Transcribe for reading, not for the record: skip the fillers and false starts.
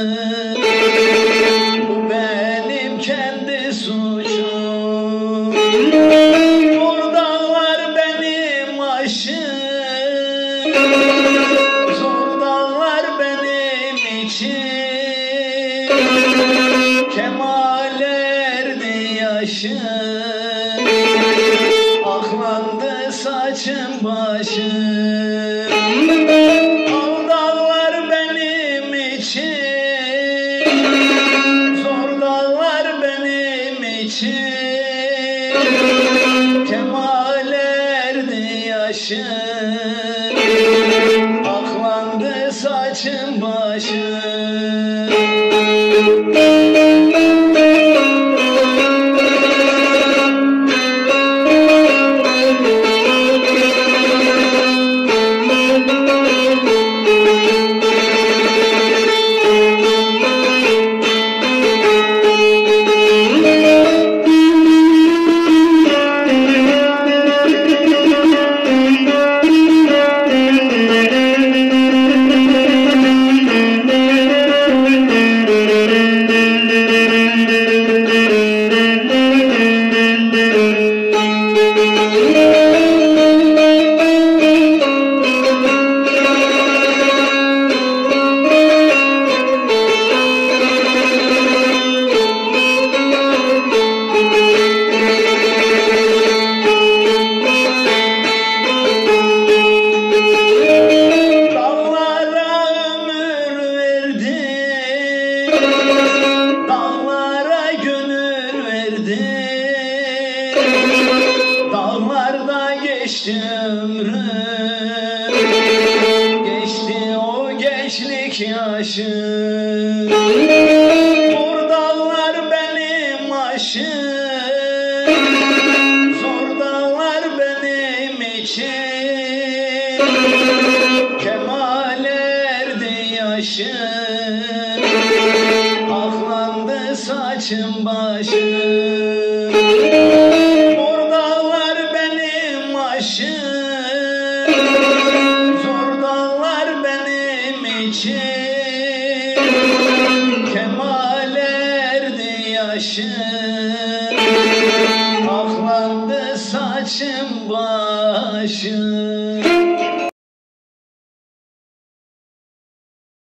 Bu benim kendi suçum. Zor dağlar benim aşım, zor dağlar benim için. Kemal erdi yaşım, aklandı saçım başım. Al dağlar benim için, zor dağlar benim için. Kemal erdi yaşım, aklandı saçım başım. Dağlara gönül verdim, dağlarda geçti ömrüm, geçti o gençlik yaşım. Zor dağlar benim aşım, zor dağlar benim için. Kemal erdi yaşım, aklandı saçım başım. Zor dağlar benim aşım, zor dağlar benim için. Kemal erdi yaşım, aklandı saçım başım.